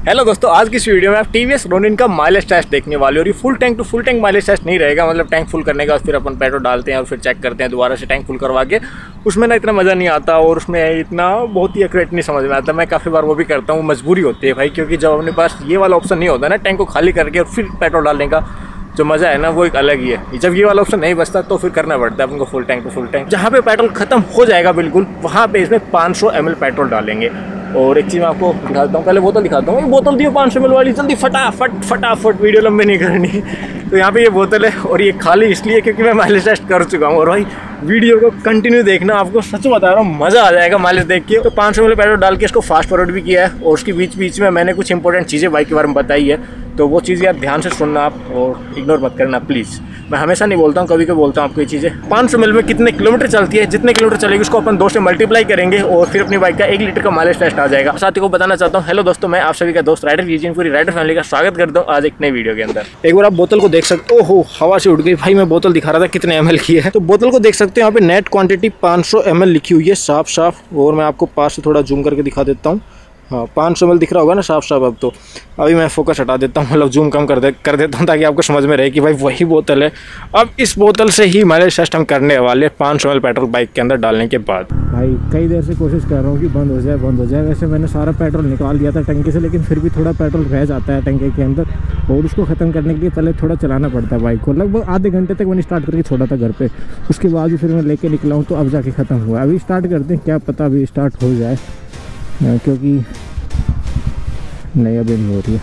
Hello दोस्तों, आज की इस वीडियो में आप टीवीएस रोनिन का माइलेज टेस्ट देखने वाले हो। और ये full tank to full tank mileage test नहीं रहेगा, मतलब टैंक फुल करने के बाद फिर अपन पेट्रोल डालते हैं और फिर चेक करते हैं दोबारा से टैंक फुल करवा के। उसमें ना इतना मज़ा नहीं आता और उसमें इतना बहुत ही एक्यूरेट नहीं समझ में आता। मैं काफ़ी बार वो भी करता हूँ, मजबूरी होती है भाई, क्योंकि जब अपने पास ये वाला ऑप्शन नहीं होता ना टैंक को खाली करके और फिर पेट्रोल डालने का जो मज़ा है ना वो एक अलग ही है। जब ये वाला ऑप्शन नहीं बचता तो फिर करना पड़ता है अपन को full tank to full tank. जहाँ पे पेट्रोल खत्म हो जाएगा बिल्कुल, वहाँ पे इसमें 500 ml पेट्रोल डालेंगे। और एक चीज़ मैं आपको दिखाता हूँ, पहले बोतल दिखाता हूँ। ये बोतल दियो 500 ml वाली, जल्दी फटाफट, वीडियो लंबे नहीं करनी। तो यहाँ पे ये बोतल है और ये खाली इसलिए क्योंकि मैं माइलेज टेस्ट कर चुका हूँ। और भाई वीडियो को कंटिन्यू देखना, आपको सच बता रहा हूँ मज़ा आ जाएगा माइलेज देख के। तो 500 ml पेट्रोल डाल के इसको फास्ट फॉरवर्ड भी किया है और उसके बीच में मैंने कुछ इंपॉर्टेंट चीज़ें बाइक के बारे में बताई है, तो वो चीज़ें आप ध्यान से सुनना आप और इग्नोर मत करना प्लीज़। मैं हमेशा नहीं बोलता हूँ, कभी कभी बोलता हूँ आपको ये चीज़ें। 500 ml में कितने किलोमीटर चलती है, जितने किलोमीटर चलेगी उसको अपन 2 से मल्टीप्लाई करेंगे और फिर अपनी बाइक का 1 लीटर का माइलेज टेस्ट आ जाएगा। साथ ही को बताना चाहता हूँ, हेलो दोस्तों, मैं आप सभी का दोस्त राइडर यूजिन, पूरी राइडर फैमिली का स्वागत करता हूँ आज एक नई वीडियो के अंदर। एक बार आप बोतल को देख सकते हो, हवा से उड़ गई भाई। मैं बोतल दिखा रहा था कितने ml की है, तो बोतल को देख सकते हो यहाँ पे नेट क्वांटिटी 500 ml लिखी हुई है साफ। और मैं आपको पास से थोड़ा जूम करके दिखा देता हूँ। हाँ, 500 ml दिख रहा होगा ना साफ। अब तो अभी मैं फोकस हटा देता हूँ, मतलब जूम कम कर देता हूँ ताकि आपको समझ में रहे कि भाई वही बोतल है। अब इस बोतल से ही माइलेज टेस्ट हम करने वाले 500 ml पेट्रोल बाइक के अंदर डालने के बाद। भाई कई देर से कोशिश कर रहा हूँ कि बंद हो जाए। वैसे मैंने सारा पेट्रोल निकाल दिया था टंकी से, लेकिन फिर भी थोड़ा पेट्रोल रह जाता है टंकी के अंदर और उसको ख़त्म करने के लिए पहले थोड़ा चलाना पड़ता है बाइक को। लगभग आधे घंटे तक मैंने स्टार्ट करके छोड़ा था घर पे, उसके बाद भी फिर मैं लेके निकला हूँ, तो अब जाके ख़त्म हुआ। अभी स्टार्ट करते हैं, क्या पता अभी स्टार्ट हो जाए, क्योंकि नहीं अभी नहीं हो रही है,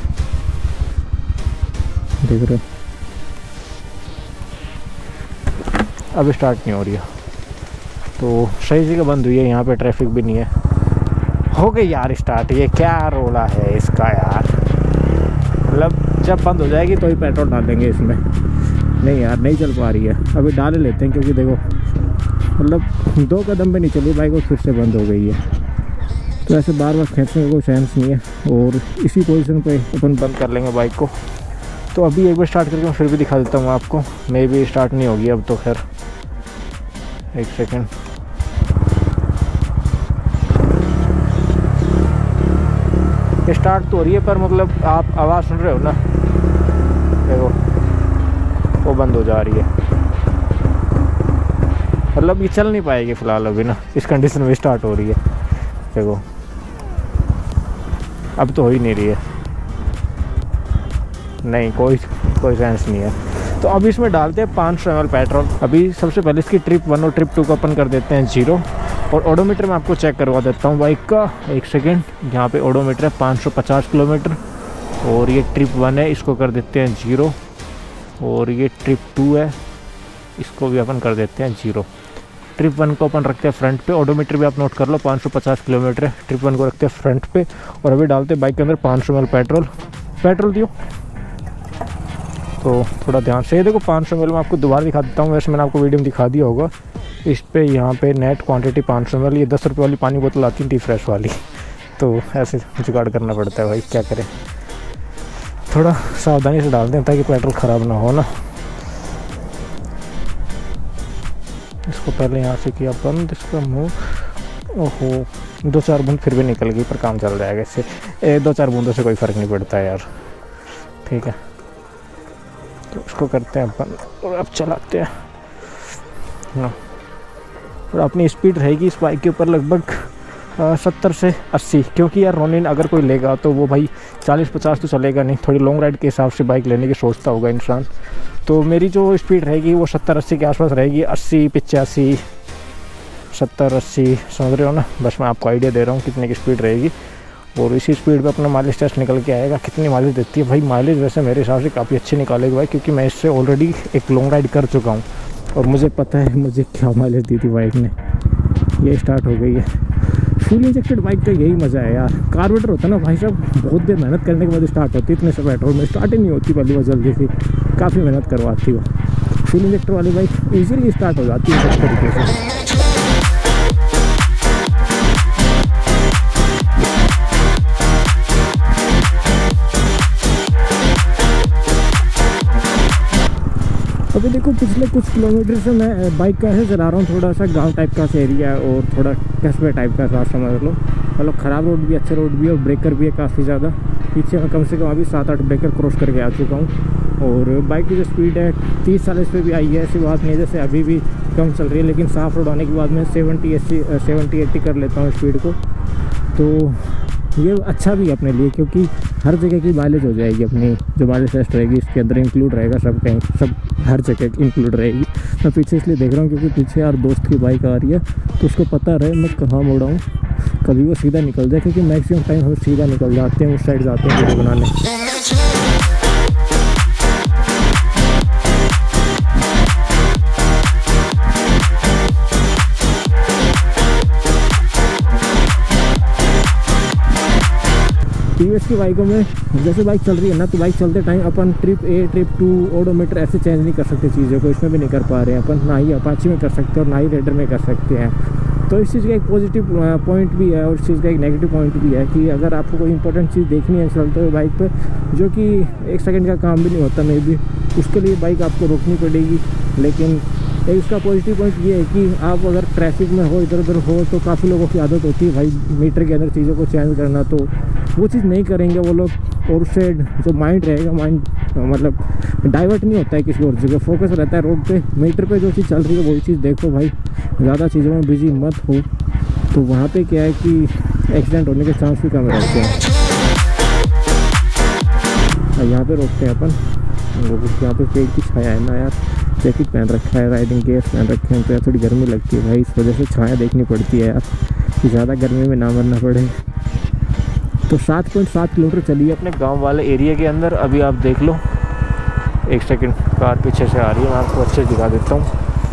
देख रहे हो अभी स्टार्ट नहीं हो रही है। तो सही जगह बंद हुई है, यहाँ पे ट्रैफिक भी नहीं है। हो गई यार स्टार्ट। ये क्या रोला है इसका यार, मतलब जब बंद हो जाएगी तो ही पेट्रोल डाल देंगे इसमें। नहीं यार नहीं चल पा रही है, अभी डाल लेते हैं, क्योंकि देखो मतलब 2 कदम पे नहीं चली बाइक और फिर से बंद हो गई है। तो ऐसे बार बार खींचने का कोई चांस नहीं है और इसी पोजीशन पे अपन बंद कर लेंगे बाइक को। तो अभी एक बार स्टार्ट करके मैं फिर भी दिखा देता हूँ आपको। मे भी स्टार्ट नहीं होगी अब तो, खैर एक सेकेंड। स्टार्ट तो हो रही है पर मतलब आप आवाज़ सुन रहे हो ना, देखो वो बंद हो जा रही है। मतलब ये चल नहीं पाएगी फ़िलहाल अभी ना, इस कंडीशन में स्टार्ट हो रही है। देखो अब तो हो ही नहीं रही है, नहीं कोई सेंस नहीं है। तो अब इसमें डालते हैं 500 ml पेट्रोल। अभी सबसे पहले इसकी ट्रिप 1 और ट्रिप 2 को अपन कर देते हैं 0 और ओडोमीटर में आपको चेक करवा देता हूँ बाइक का। एक सेकेंड, यहाँ पे ओडोमीटर है 550 किलोमीटर और ये ट्रिप 1 है, इसको कर देते हैं 0 और ये ट्रिप 2 है, इसको भी अपन कर देते हैं 0। ट्रिप 1 को अपन रखते हैं फ्रंट पे, ओडोमीटर भी आप नोट कर लो 550 किलोमीटर है। ट्रिप 1 को रखते हैं फ्रंट पे और अभी डालते हैं बाइक के अंदर 500 ml पेट्रोल दियो। तो थोड़ा ध्यान से, ये देखो 500 ml मैं आपको दोबारा दिखा देता हूँ। वैसे मैंने आपको वीडियो में दिखा दिया होगा। इस पे यहाँ पे नेट क्वांटिटी 500 ml। ये 10 रुपये वाली पानी बोतल आती थी फ्रेश वाली, तो ऐसे जुगाड़ करना पड़ता है भाई, क्या करें। थोड़ा सावधानी से डालते हैं ताकि पेट्रोल ख़राब ना हो ना। इसको पहले यहाँ से किया बंद, इसका मुँह। ओहो 2-4 बूंद फिर भी निकल गई, पर काम चल जाएगा इससे। 2-4 बूंदों से कोई फ़र्क नहीं पड़ता है यार, ठीक है। तो इसको करते हैं अपन और अब चलाते हैं ना। और अपनी स्पीड रहेगी इस बाइक के ऊपर लगभग 70 से 80, क्योंकि यार रोनिन अगर कोई लेगा तो वो भाई 40-50 तो चलेगा नहीं। थोड़ी लॉन्ग राइड के हिसाब से बाइक लेने की सोचता होगा इंसान। तो मेरी जो स्पीड रहेगी वो 70-80 के आसपास रहेगी। 80-85, 70-80, समझ रहे हो ना। बस मैं आपको आइडिया दे रहा हूँ कितने की स्पीड रहेगी और इसी स्पीड पे अपना माइलेज टेस्ट निकल के आएगा। कितनी माइलेज देती है भाई, माइलेज वैसे मेरे हिसाब से काफ़ी अच्छी निकालेगी भाई, क्योंकि मैं इससे ऑलरेडी एक लॉन्ग राइड कर चुका हूँ और मुझे पता है मुझे क्या माइलेज दी थी बाइक ने। ये स्टार्ट हो गई है। फुल इंजेक्टेड बाइक का यही मज़ा है यार। कार्बोरेटर होता है ना भाई साहब, बहुत देर मेहनत करने के बाद स्टार्ट होती है। इतने से पेट्रोल में स्टार्ट ही नहीं होती पहली बार जल्दी से, काफ़ी मेहनत करवाती हो। फुल इंजेक्टर वाली बाइक ईजिली स्टार्ट हो जाती है इस तरीके से। अभी देखो पिछले कुछ किलोमीटर से मैं बाइक का ऐसे चला रहा हूँ, थोड़ा सा गांव टाइप का एरिया है और थोड़ा कस्बे टाइप का रास्ता समझ लो। मतलब ख़राब रोड भी, अच्छा रोड भी और ब्रेकर भी है काफ़ी ज़्यादा। पीछे मैं कम से कम अभी 7-8 ब्रेकर क्रॉस करके आ चुका हूँ। और बाइक की जो स्पीड है 30-40 पे भी आई है, ऐसी बात नहीं है जैसे अभी भी कम चल रही है, लेकिन साफ़ रोड आने के बाद मैं 70-80 कर लेता हूँ स्पीड को। तो ये अच्छा भी है अपने लिए, क्योंकि हर जगह की माइलेज हो जाएगी अपनी, जो माइलेज टेस्ट रहेगी इसके अंदर इंक्लूड रहेगा, सब कहीं सब हर जगह इंक्लूड रहेगी। मैं पीछे इसलिए देख रहा हूँ क्योंकि पीछे यार दोस्त की बाइक आ रही है, तो उसको पता रहे मैं कहाँ मुड़ा हूँ, कभी वो सीधा निकल जाए, क्योंकि मैक्सिमम टाइम हम सीधा निकल जाते हैं, उस साइड जाते हैं वीडियो बनाने। टीवीएस की बाइकों में जैसे बाइक चल रही है ना, तो बाइक चलते टाइम अपन ट्रिप A ट्रिप 2 ओडोमीटर ऐसे चेंज नहीं कर सकते चीज़ों को, इसमें भी नहीं कर पा रहे हैं अपन, ना ही अपाची में कर सकते हैं और ना ही रेडर में कर सकते हैं। तो इस चीज़ का एक पॉजिटिव पॉइंट भी है और इस चीज़ का एक नेगेटिव पॉइंट भी है कि अगर आपको कोई इंपॉर्टेंट चीज़ देखनी है चलते हुए बाइक पे, जो कि 1 सेकंड का काम भी नहीं होता मे बी, उसके लिए बाइक आपको रोकनी पड़ेगी। लेकिन एक उसका पॉजिटिव पॉइंट ये है कि आप अगर ट्रैफिक में हो, इधर उधर हो, तो काफ़ी लोगों की आदत होती है भाई मीटर के अंदर चीज़ों को चेंज करना, तो वो चीज़ नहीं करेंगे वो लोग, और उससे जो माइंड रहेगा, माइंड मतलब डाइवर्ट नहीं होता है किसी और जगह, फोकस रहता है रोड पे, मीटर पे जो चीज़ चल रही है वही चीज़ देखो भाई, ज़्यादा चीज़ों में बिजी मत हो। तो वहाँ पे क्या है कि एक्सीडेंट होने के चांस भी कम रहते हैं। यहाँ पे रोकते हैं अपन, यहाँ पे पेड़ की छाया है ना यार, जैकेट पहन रखा है, राइडिंग गेयर्स पहन रखे हैं, तो यार थोड़ी गर्मी लगती है भाई, इस वजह से छाया देखनी पड़ती है यार, कि ज़्यादा गर्मी में ना मरना पड़े। तो 7.7 किलोमीटर चलिए अपने गांव वाले एरिया के अंदर। अभी आप देख लो, 1 सेकंड, कार पीछे से आ रही है, मैं आपको अच्छे से दिखा देता हूँ।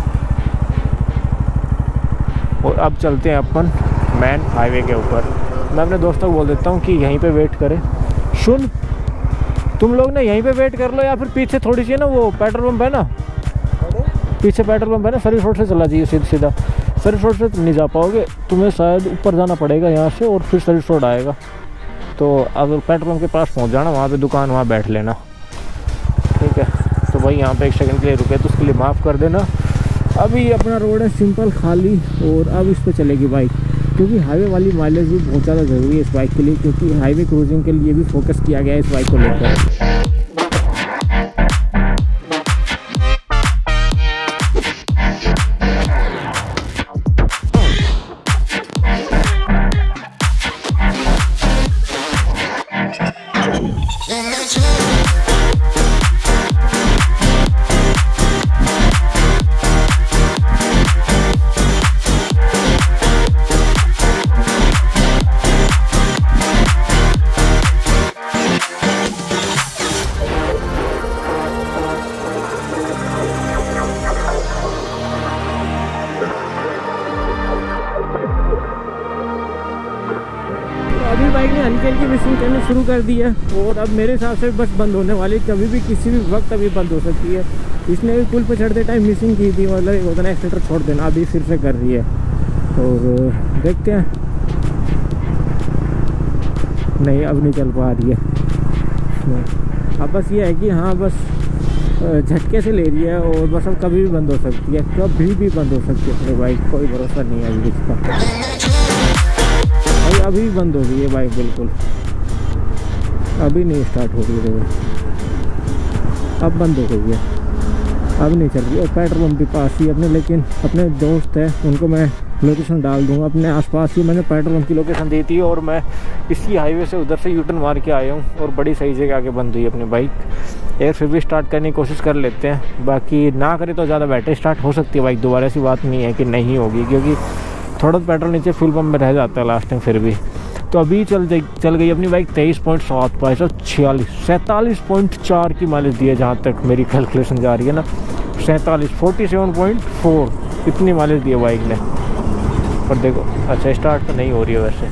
और अब चलते हैं अपन मेन हाईवे के ऊपर। मैं अपने दोस्तों को बोल देता हूँ कि यहीं पे वेट करें। सुन, तुम लोग ना यहीं पे वेट कर लो, या फिर पीछे थोड़ी सी ना वो पेट्रोल पंप है ना, पीछे पेट्रोल पंप है ना, सर्विस रोड से चला जाइए सीधा। सर्विस रोड से नहीं जा पाओगे, तुम्हें शायद ऊपर जाना पड़ेगा यहाँ से, और फिर सर्विस रोड आएगा। तो अगर पेट्रोल पंप के पास पहुँच जाना, वहाँ पे दुकान, वहाँ बैठ लेना, ठीक है। तो भाई यहाँ पे 1 सेकंड के लिए रुके तो उसके लिए माफ़ कर देना। अभी अपना रोड है सिंपल खाली, और अब इस पर चलेगी बाइक, क्योंकि हाईवे वाली माइलेज भी बहुत ज़्यादा ज़रूरी है इस बाइक के लिए, क्योंकि हाईवे क्रूजिंग के लिए भी फोकस किया गया है इस बाइक को लेकर। अभी बाइक ने हल्की हल्की मिसिंग करना शुरू कर दी है, और अब मेरे हिसाब से बस बंद होने वाली, कभी भी किसी भी वक्त अभी बंद हो सकती है। इसने भी पुल पे चढ़ते टाइम मिसिंग की थी, मतलब एक होता है एक्सीलेटर छोड़ देना, अभी फिर से कर रही है। और देखते हैं, नहीं अब नहीं चल पा रही है। अब बस ये है कि हाँ बस झटके से ले रही है, और बस अब कभी भी बंद हो सकती है, कभी भी बंद हो सकती है अपनी बाइक, कोई भरोसा नहीं है अभी इसका। अभी बंद हो गई है बाइक, बिल्कुल अभी नहीं स्टार्ट हो रही है, अब बंद हो गई है, अब नहीं चल रही। और पेट्रोल पंप के पास ही अपने, लेकिन अपने दोस्त है उनको मैं लोकेशन डाल दूंगा अपने आसपास ही, मैंने पेट्रोल पंप की लोकेशन दी थी, और मैं इसी हाईवे से उधर से यूटर्न मार के आया हूँ, और बड़ी सही जगह आके बंद हुई अपनी बाइक। एयर फिर भी स्टार्ट करने की कोशिश कर लेते हैं, बाकी ना करें तो ज़्यादा बेटर स्टार्ट हो सकती है बाइक दोबारा, ऐसी बात नहीं है कि नहीं होगी, क्योंकि थोड़ा पेट्रोल नीचे फ्यूल पंप में रह जाता है लास्ट टाइम फिर भी। तो अभी चल गई अपनी बाइक 23.7 पर 47.4 की माइलेज दी है, जहाँ तक मेरी कैलकुलेशन जा रही है ना, 47.4 इतनी माइलेज दी है बाइक ने। पर देखो, अच्छा स्टार्ट तो नहीं हो रही है वैसे,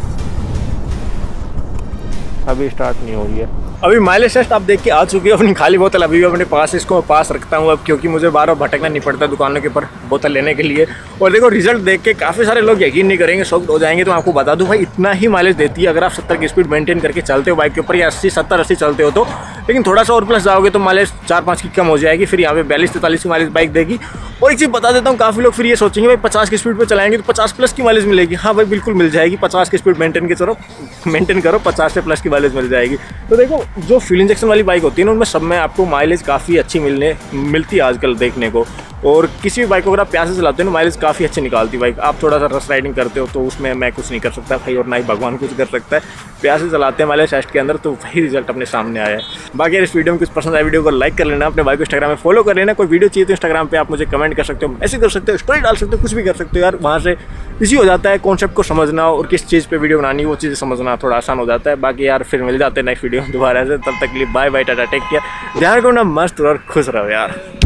अभी स्टार्ट नहीं हो रही है। अभी माइलेज टेस्ट आप देख के आ चुकी है, अपनी खाली बोतल अभी भी अपने पास, इसको पास रखता हूँ अब, क्योंकि मुझे बार बार भटकना नहीं पड़ता दुकानों के ऊपर बोतल लेने के लिए। और देखो रिजल्ट देख के काफ़ी सारे लोग यकीन नहीं करेंगे, शॉक्ड हो जाएंगे। तो मैं आपको बता दूं भाई, इतना ही माइलेज देती है अगर आप 70 की स्पीड मेंटेन करके चलते हो बाइक के ऊपर, या 80, 70, 80 चलते हो तो लेकिन थोड़ा सा और प्लस जाओगे तो माइलेज 4-5 की कम हो जाएगी। फिर यहाँ पे 42-43 की माइलेज बाइक देगी। और एक चीज़ बता देता हूँ, काफ़ी लोग फिर ये सोचेंगे भाई 50 की स्पीड पे चलाएंगे तो 50 प्लस की माइलेज मिलेगी। हाँ भाई बिल्कुल मिल जाएगी, 50 की स्पीड मेंटेन करो 50 से प्लस की माइलेज मिल जाएगी। तो देखो जो फ्यूल इंजेक्शन वाली बाइक होती है ना, उनमें सब में आपको माइलेज काफ़ी अच्छी मिलती है आजकल देखने को। और किसी भी बाइक को अगर आप प्यार से चलाते हो ना, माइलेज काफ़ी अच्छी निकालती है बाइक। आप थोड़ा सा रस राइडिंग करते हो तो उसमें मैं कुछ नहीं कर सकता भाई, और ना ही भगवान कुछ कर सकता है। प्यार से चलाते हैं माइलेज टेस्ट के अंदर, तो वही रिजल्ट अपने सामने आया है। बाकी इस वीडियो में कुछ पसंद आया, वीडियो को लाइक कर लेना, अपने भाई को इंस्टाग्राम में फॉलो कर लेना। कोई वीडियो चाहिए तो इंस्टाग्राम पे आप मुझे कमेंट कर सकते हो, मैसेज कर सकते हो, स्टोरी डाल सकते हो, कुछ भी कर सकते हो यार। वहाँ से इजी हो जाता है कॉन्सेप्ट को समझना, और किस चीज़ पे वीडियो बनानी है वो चीज़ें समझना थोड़ा आसान हो जाता है। बाकी यार फिर मिल जाते हैं नेक्स्ट वीडियो में दोबारा से, तब तक के लिए bye bye, tata, take care, ध्यान रखो ना, मस्त और खुश रहो यार।